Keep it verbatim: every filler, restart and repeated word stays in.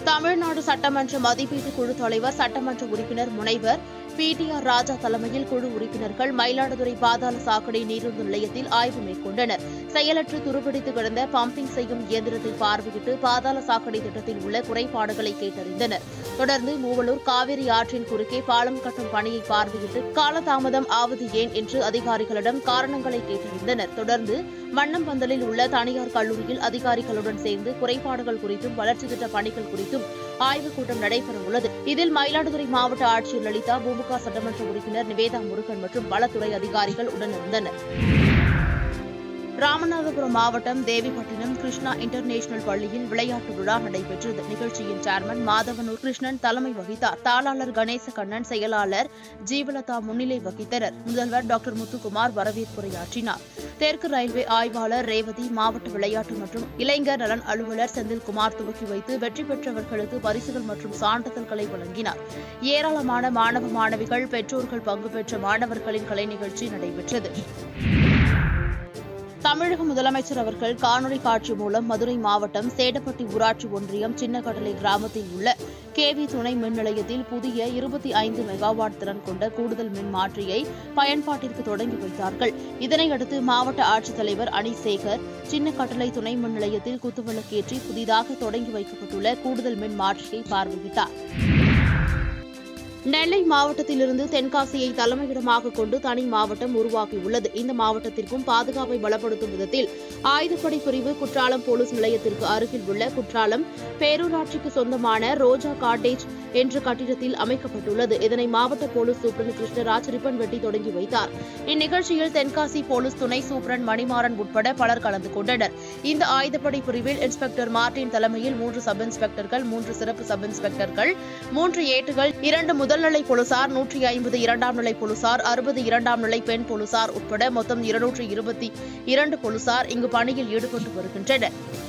தமிழ்நாடு சட்டமன்ற மதிப்பீட்டு குழு தலைவர் சட்டமன்ற உறுப்பினர் முனைவர் பி டி ஆர் ராஜா தலைமையில் குழு உறுப்பினர்கள் மயிலாடுதுறை பாதாள சாக்கடை நீரூற்று நிலையத்தில் ஆய்வு மேற்கொண்டனர். செயலற்று துருப்பிடித்து கிடந்த பம்பிங் செய்யும் இயந்திரத்தை பார்வையிட்டு பாதாள சாக்கடை திட்டத்தில் உள்ள குறைபாடுகளை கேட்டறிந்தனர். தொடர்ந்து மூவலூர் காவிரி ஆற்றின் குறுக்கே பாலம் கட்டும் பணியை பார்வையிட்டு காலதாமதம் ஆவது ஏன் என்று அதிகாரிகளிடம் காரணங்களை கேட்டறிந்தனர். தொடர்ந்து மன்னம்பந்தலில் உள்ள தனியார் கல்லூரியில் அதிகாரிகளுடன் சேர்ந்து குறைபாடுகள் குறித்தும் வளர்ச்சி திட்ட பணிகள் குறித்தும் ஆய்வுக் கூட்டம் நடைபெறவுள்ளது. இதில் மயிலாடுதுறை மாவட்ட ஆட்சியர் லலிதா, பூமுக சட்டமன்ற உறுப்பினர் நிவேதா முருகன் மற்றும் வனத்துறை அதிகாரிகள் உடனிருந்தனர். ராமநாதபுரம் மாவட்டம் தேவிப்பட்டினம் கிருஷ்ணா இன்டர்நேஷனல் பள்ளியில் விளையாட்டு விழா நடைபெற்றது. நிகழ்ச்சியின் சேர்மன் மாதவனூர் கிருஷ்ணன் தலைமை வகித்தார். தாளாளர் கணேசகண்ணன், செயலாளர் ஜீவலதா முன்னிலை வகித்தனர். முதல்வர் டாக்டர் முத்துக்குமார் வரவேற்புரையாற்றினார். தெற்கு ரயில்வே ஆய்வாளர் ரேவதி, மாவட்ட விளையாட்டு மற்றும் இளைஞர் நலன் அலுவலர் செந்தில்குமார் துவக்கி வைத்து வெற்றி பெற்றவர்களுக்கு பரிசுகள் மற்றும் சான்றிதழ்களை வழங்கினார். ஏராளமான மாணவ மாணவிகள், பெற்றோர்கள் பங்கு பெற்ற மாணவர்களின் கலை நிகழ்ச்சி நடைபெற்றது. தமிழக முதலமைச்சர் அவர்கள் காணொலி காட்சி மூலம் மதுரை மாவட்டம் சேடப்பட்டி ஊராட்சி ஒன்றியம் சின்னக்கடலை கிராமத்தில் உள்ள கேவி துணை மின் நிலையத்தில் புதிய இருபத்தி ஐந்து மெகாவாட் திறன் கொண்ட கூடுதல் மின் மாற்றியை பயன்பாட்டிற்கு தொடங்கி வைத்தார்கள். இதனையடுத்து மாவட்ட ஆட்சித்தலைவர் அனிசேகர் சின்னக்கடலை துணை மின் நிலையத்தில் குத்துவிளக்கேற்றி புதிதாக தொடங்கி வைக்கப்பட்டுள்ள கூடுதல் மின் மாற்றியை பார்வையிட்டார். நெல்லை மாவட்டத்திலிருந்து தென்காசியை தலைமையிடமாக கொண்டு தனி மாவட்டம் உருவாகியுள்ளது. இந்த மாவட்டத்திற்கும் பாதுகாப்பை பலப்படுத்தும் விதத்தில் ஆயுதப்படை பிரிவு குற்றாலம் போலீஸ் நிலையத்திற்கு அருகில் உள்ள குற்றாலம் பேரூராட்சிக்கு சொந்தமான ரோஜா காட்டேஜ் என்ற கட்டிடத்தில் அமைக்கப்பட்டுள்ளது. இதனை மாவட்ட போலீஸ் சூப்பரண்ட் கிருஷ்ணராஜ் ரிப்பன் வெட்டி தொடங்கி வைத்தார். இந்நிகழ்ச்சியில் தென்காசி போலீஸ் துணை சூப்பரண்ட் மணிமாறன் உட்பட பலர் கலந்து கொண்டனர். இந்த ஆயுதப்படை பிரிவில் இன்ஸ்பெக்டர் மார்டின் தலைமையில் மூன்று சப் இன்ஸ்பெக்டர்கள், மூன்று சிறப்பு சப் இன்ஸ்பெக்டர்கள், மூன்று ஏட்டுகள், இரண்டு முதல்நிலை போலீசார், நூற்றி ஐம்பது இரண்டாம் நிலை போலீசார், அறுபது இரண்டாம் நிலை பெண் போலீசார் உட்பட மொத்தம் இருநூற்று இருபத்தி இரண்டு போலீசார் இங்கு பணியில் ஈடுபட்டு வருகின்றனர்.